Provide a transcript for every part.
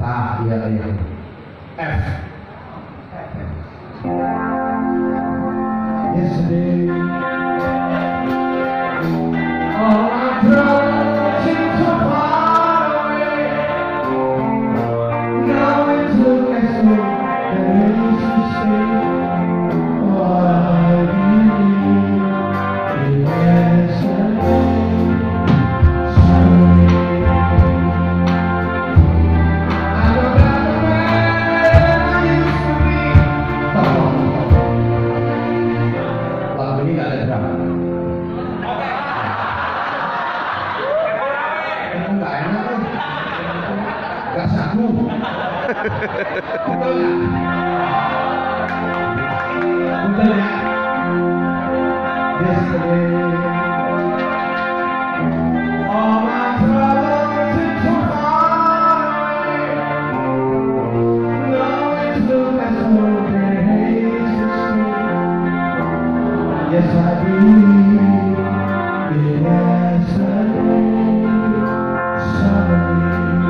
Ah, iya. F. Yesterday, all my troubles seem so far away. Now it took us so that we should stay. Oh, I believe in yesterday. Gak sabu. Betul ya? Yesterday, all my troubles seem so far away. Now it's look as though they hate to stay. Yes, I believe in yesterday. Suddenly,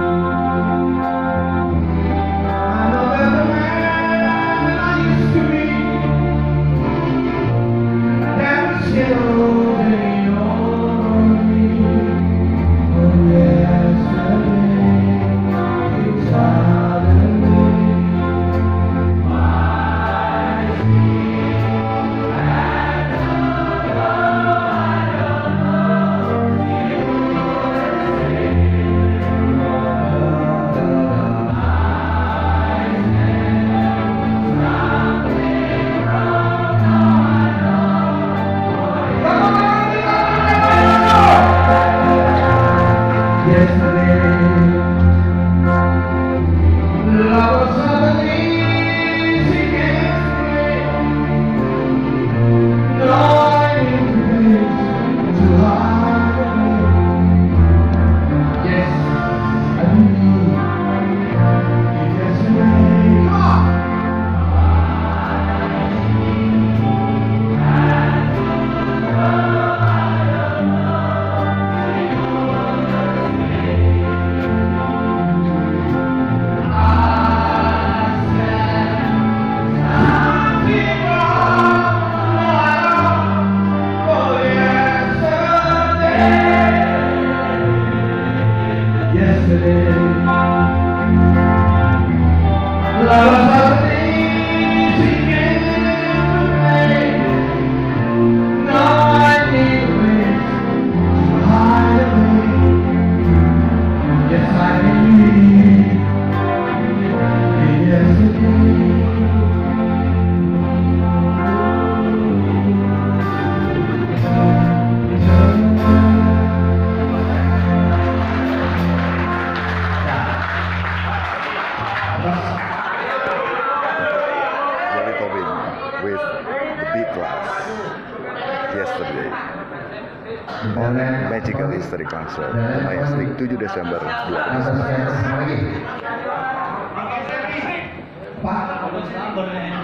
with the B-Class yesterday on Magical History Concert Majestic 7 Desember 2019.